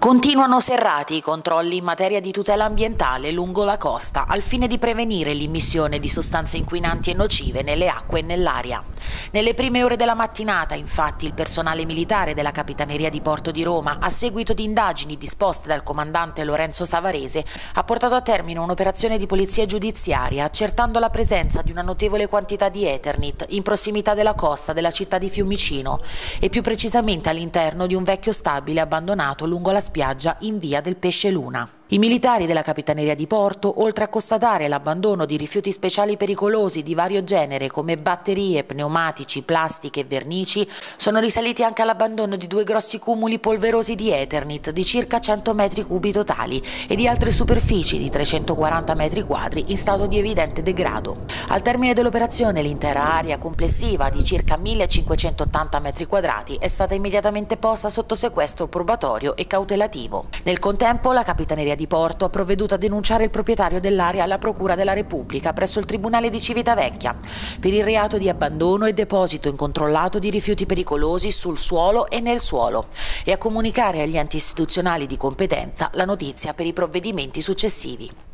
Continuano serrati i controlli in materia di tutela ambientale lungo la costa al fine di prevenire l'immissione di sostanze inquinanti e nocive nelle acque e nell'aria. Nelle prime ore della mattinata, infatti, il personale militare della Capitaneria di Porto di Roma, a seguito di indagini disposte dal comandante Lorenzo Savarese, ha portato a termine un'operazione di polizia giudiziaria accertando la presenza di una notevole quantità di Eternit in prossimità della costa della città di Fiumicino e più precisamente all'interno di un vecchio stabile abbandonato lungo la spiaggia in via del Pesce Luna. I militari della Capitaneria di Porto, oltre a constatare l'abbandono di rifiuti speciali pericolosi di vario genere come batterie, pneumatici, plastiche e vernici, sono risaliti anche all'abbandono di 2 grossi cumuli polverosi di Eternit di circa 100 metri cubi totali e di altre superfici di 340 metri quadri in stato di evidente degrado. Al termine dell'operazione l'intera area complessiva di circa 1580 metri quadrati è stata immediatamente posta sotto sequestro probatorio e cautelativo. Nel contempo la Capitaneria di Porto ha provveduto a denunciare il proprietario dell'area alla Procura della Repubblica presso il Tribunale di Civitavecchia per il reato di abbandono e deposito incontrollato di rifiuti pericolosi sul suolo e nel suolo e a comunicare agli enti istituzionali di competenza la notizia per i provvedimenti successivi.